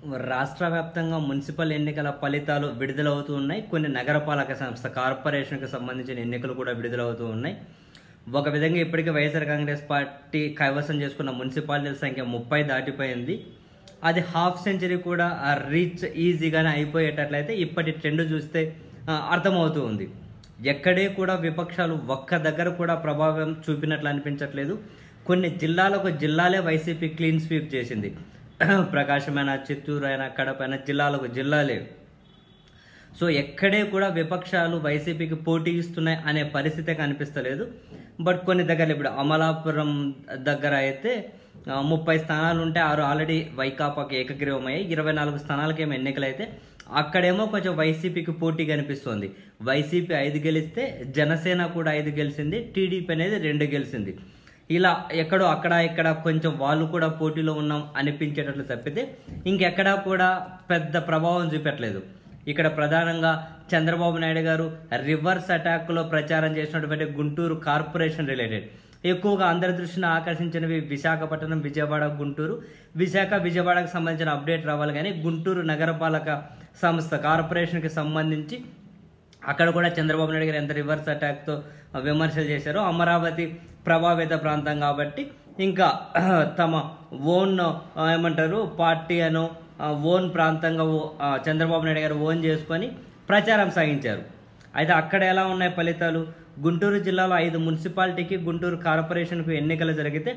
రాష్ట్ర వ్యాప్తంగా మున్సిపల్ ఎన్నికల ఫలితాలు విడుదలవుతూ ఉన్నాయి. కొన్ని నగరపాలక సంస్థ కార్పొరేషన్కి సంబంధించిన ఎన్నికలు కూడా విడుదలవుతూ ఉన్నాయి. ఒక విధంగా ఇప్పటికే వైఎస్ఆర్ కాంగ్రెస్ పార్టీ కైవసం చేసుకున్న మున్సిపాలిటీల సంఖ్య 30 దాటిపోయింది. అది హాఫ్ సెంచరీ కూడా రీచ్ ఈజీగానే అయిపోయేటట్లయితే ఇప్పటి ట్రెండ్ చూస్తే అర్థమవుతూ ఉంది. ఎక్కడే కూడా విపక్షాలు ఒక్క దగ్గర కూడా ప్రభావం చూపినట్లు అనిపించట్లేదు. కొన్ని జిల్లాలే వైసీపీ క్లీన్ స్వీప్ చేసింది. ప్రకాశమైనా, చిత్తూరు అయినా, కడప అయినా జిల్లాలే. సో ఎక్కడే కూడా విపక్షాలు వైసీపీకి పోటీ ఇస్తున్నాయి అనే పరిస్థితే కనిపిస్తలేదు. బట్ కొన్ని దగ్గర ఇప్పుడు అమలాపురం దగ్గర అయితే 30 స్థానాలు ఉంటే ఆల్రెడీ వైకాపాకి ఏకగ్రీవమయ్యాయి. 24 స్థానాలకేమో ఎన్నికలైతే అక్కడేమో కొంచెం వైసీపీకి పోటీ కనిపిస్తోంది. వైసీపీ 5 గెలిస్తే జనసేన కూడా 5 గెలిచింది, టీడీపీ అనేది 2 గెలిచింది. ఇలా ఎక్కడో అక్కడ ఇక్కడ కొంచెం వాళ్ళు కూడా పోటీలో ఉన్నాం అనిపించేటట్లు తప్పితే ఇంకెక్కడా కూడా పెద్ద ప్రభావం చూపెట్టలేదు. ఇక్కడ ప్రధానంగా చంద్రబాబు నాయుడు గారు రివర్స్ అటాక్లో ప్రచారం చేసినటువంటి గుంటూరు కార్పొరేషన్ రిలేటెడ్ ఎక్కువగా అందరి దృష్టిని ఆకర్షించినవి విశాఖపట్నం, విజయవాడ, గుంటూరు. విజయవాడకు సంబంధించిన అప్డేట్ రావాలి, కానీ గుంటూరు నగరపాలక సంస్థ కార్పొరేషన్కి సంబంధించి అక్కడ కూడా చంద్రబాబు నాయుడు గారు ఎంత రివర్స్ అటాక్తో విమర్శలు చేశారో, అమరావతి ప్రభావిత ప్రాంతం కాబట్టి ఇంకా తమ ఓన్ పార్టీ అనో ఓన్ ప్రాంతంగా చంద్రబాబు నాయుడు గారు ఓన్ చేసుకొని ప్రచారం సాగించారు. అయితే అక్కడ ఎలా ఉన్నాయి ఫలితాలు? గుంటూరు జిల్లాలో 5 మున్సిపాలిటీకి గుంటూరు కార్పొరేషన్కు ఎన్నికలు జరిగితే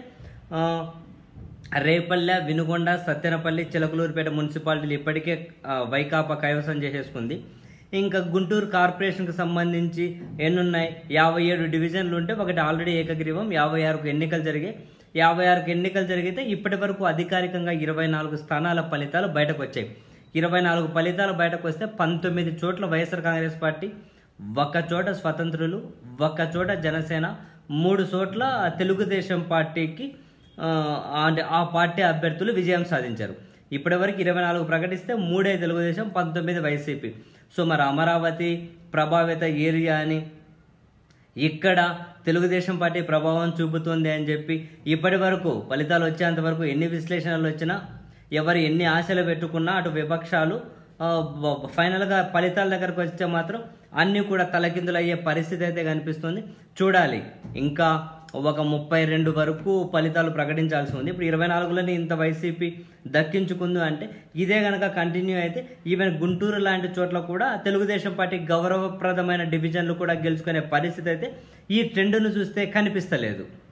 రేపల్లె, వినుగొండ, సత్తెనపల్లి, చిలకలూరుపేట మున్సిపాలిటీలు ఇప్పటికే వైకాపా కైవసం చేసేసుకుంది. ఇంకా గుంటూరు కార్పొరేషన్కి సంబంధించి ఎన్నున్నాయి? 57 డివిజన్లు ఉంటే ఒకటి ఆల్రెడీ ఏకగ్రీవం. 56కు ఎన్నికలు జరిగాయి. 56కు ఎన్నికలు జరిగితే ఇప్పటి వరకు అధికారికంగా 24 స్థానాల ఫలితాలు బయటకు వచ్చాయి. 24 ఫలితాలు బయటకు వస్తే 19 చోట్ల వైఎస్ఆర్ కాంగ్రెస్ పార్టీ, 1 చోట స్వతంత్రులు, 1 చోట జనసేన, 3 చోట్ల తెలుగుదేశం పార్టీకి ఆ పార్టీ అభ్యర్థులు విజయం సాధించారు. ఇప్పటివరకు 24 ప్రకటిస్తే 3 తెలుగుదేశం, 19 వైసీపీ. సో మరి అమరావతి ప్రభావిత ఏరియా అని ఇక్కడ తెలుగుదేశం పార్టీ ప్రభావం చూపుతుంది అని చెప్పి ఇప్పటి వరకు ఫలితాలు వచ్చేంత వరకు ఎన్ని విశ్లేషణలు వచ్చినా, ఎవరు ఎన్ని ఆశలు పెట్టుకున్నా అటు విపక్షాలు ఫైనల్గా ఫలితాల దగ్గరకు వస్తే మాత్రం అన్నీ కూడా తలకిందులయ్యే పరిస్థితి అయితే కనిపిస్తుంది. చూడాలి, ఇంకా ఒక 32 వరకు ఫలితాలు ప్రకటించాల్సి ఉంది. ఇప్పుడు 24లోనే ఇంత వైసీపీ దక్కించుకుంది అంటే ఇదే కనుక కంటిన్యూ అయితే ఈవెన్ గుంటూరు లాంటి చోట్ల కూడా తెలుగుదేశం పార్టీ గౌరవప్రదమైన డివిజన్లు కూడా గెలుచుకునే పరిస్థితి అయితే ఈ ట్రెండ్ను చూస్తే కనిపిస్తలేదు.